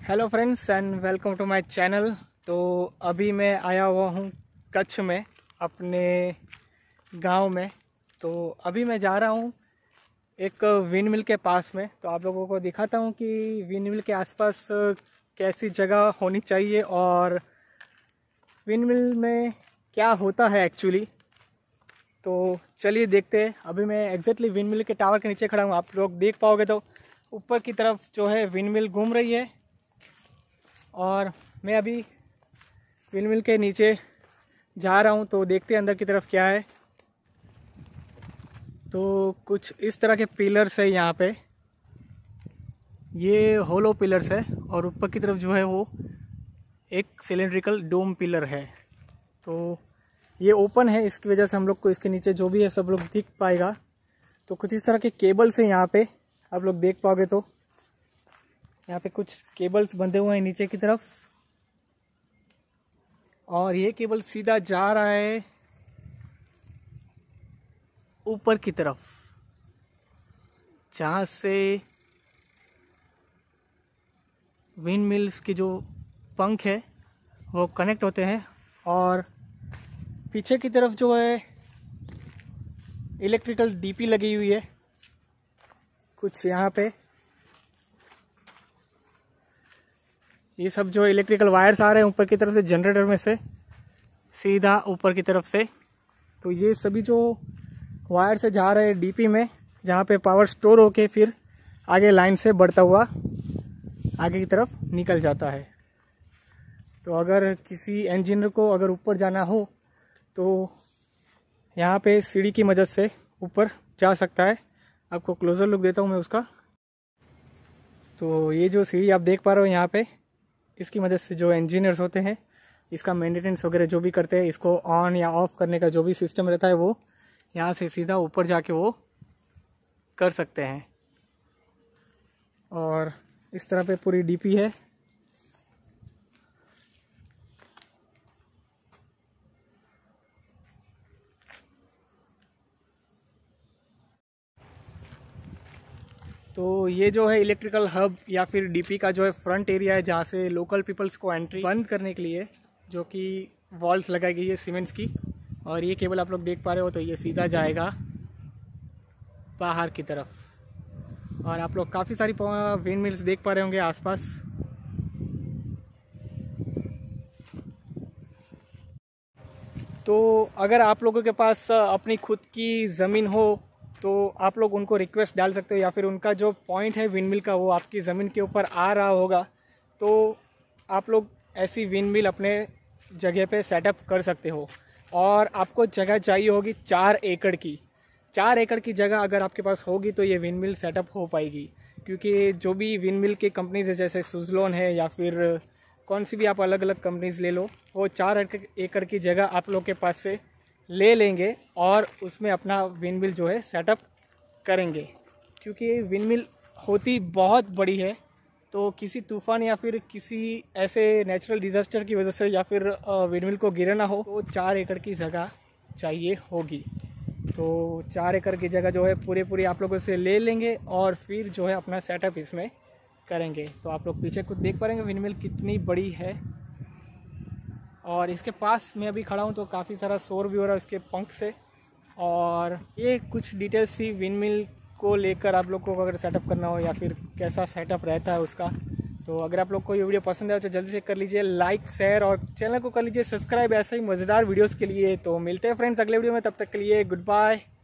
Hello friends and welcome to my channel. तो अभी मैं आया हुआ हूँ कच्छ में, अपने गांव में। तो अभी मैं जा रहा हूँ एक विंड मिल के पास में। तो आप लोगों को दिखाता हूँ कि विंड मिल के आसपास कैसी जगह होनी चाहिए और विंड मिल में क्या होता है एक्चुअली। तो चलिए देखते हैं। अभी मैं एग्जैक्टली विंड मिल के टावर के नीचे खड़ा हूँ। आप लोग देख पाओगे तो ऊपर की तरफ जो है विंड मिल घूम रही है और मैं अभी विंड मिल के नीचे जा रहा हूँ। तो देखते हैं अंदर की तरफ क्या है। तो कुछ इस तरह के पिलर्स है यहाँ पे, ये होलो पिलर्स है और ऊपर की तरफ जो है वो एक सिलेंड्रिकल डोम पिलर है। तो ये ओपन है, इसकी वजह से हम लोग को इसके नीचे जो भी है सब लोग दिख पाएगा। तो कुछ इस तरह के केबल्स हैं यहाँ पे, आप लोग देख पाओगे तो यहाँ पे कुछ केबल्स बंधे हुए हैं नीचे की तरफ और ये केबल सीधा जा रहा है ऊपर की तरफ, जहाँ से विंड मिल्स के जो पंख है वो कनेक्ट होते हैं। और पीछे की तरफ जो है इलेक्ट्रिकल डीपी लगी हुई है कुछ यहाँ पे। ये सब जो इलेक्ट्रिकल वायर्स आ रहे हैं ऊपर की तरफ से जनरेटर में से सीधा ऊपर की तरफ से। तो ये सभी जो वायर से जा रहे हैं डीपी में, जहाँ पे पावर स्टोर होके फिर आगे लाइन से बढ़ता हुआ आगे की तरफ निकल जाता है। तो अगर किसी इंजीनियर को अगर ऊपर जाना हो तो यहाँ पे सीढ़ी की मदद से ऊपर जा सकता है। आपको क्लोजर लुक देता हूँ मैं उसका। तो ये जो सीढ़ी आप देख पा रहे हो यहाँ पे, इसकी मदद से जो इंजीनियर्स होते हैं इसका मेंटेनेंस वगैरह जो भी करते हैं, इसको ऑन या ऑफ करने का जो भी सिस्टम रहता है वो यहाँ से सीधा ऊपर जाके वो कर सकते हैं। और इस तरह पे पूरी डीपी है। तो ये जो है इलेक्ट्रिकल हब या फिर डीपी का जो है फ्रंट एरिया है, जहाँ से लोकल पीपल्स को एंट्री बंद करने के लिए जो कि वॉल्स लगाई गई है सीमेंट्स की। और ये केबल आप लोग देख पा रहे हो, तो ये सीधा जाएगा बाहर की तरफ। और आप लोग काफ़ी सारी विंड मिल्स देख पा रहे होंगे आसपास। तो अगर आप लोगों के पास अपनी खुद की ज़मीन हो तो आप लोग उनको रिक्वेस्ट डाल सकते हो, या फिर उनका जो पॉइंट है विंड मिल का वो आपकी ज़मीन के ऊपर आ रहा होगा तो आप लोग ऐसी विंड मिल अपने जगह पे सेटअप कर सकते हो। और आपको जगह चाहिए होगी 4 एकड़ की। 4 एकड़ की जगह अगर आपके पास होगी तो ये विंड मिल सेटअप हो पाएगी। क्योंकि जो भी विंड मिल की कंपनीज है, जैसे सुजलोन है या फिर कौन सी भी आप अलग अलग कंपनीज ले लो, वो 4 एकड़ की जगह आप लोग के पास से ले लेंगे और उसमें अपना विंड मिल जो है सेटअप करेंगे। क्योंकि विंड मिल होती बहुत बड़ी है, तो किसी तूफान या फिर किसी ऐसे नेचुरल डिज़ास्टर की वजह से या फिर विंड मिल को गिरना हो तो 4 एकड़ की जगह चाहिए होगी। तो 4 एकड़ की जगह जो है पूरी आप लोगों से ले लेंगे और फिर जो है अपना सेटअप इसमें करेंगे। तो आप लोग पीछे कुछ देख पाएंगे विंड मिल कितनी बड़ी है। और इसके पास मैं अभी खड़ा हूँ तो काफ़ी सारा शोर भी हो रहा है इसके पंख से। और ये कुछ डिटेल्स थी विंड मिल को लेकर, आप लोग को अगर सेटअप करना हो या फिर कैसा सेटअप रहता है उसका। तो अगर आप लोग को ये वीडियो पसंद आए तो जल्दी से कर लीजिए लाइक, शेयर और चैनल को कर लीजिए सब्सक्राइब ऐसे ही मज़ेदार वीडियोस के लिए। तो मिलते हैं फ्रेंड्स अगले वीडियो में, तब तक के लिए गुड बाय।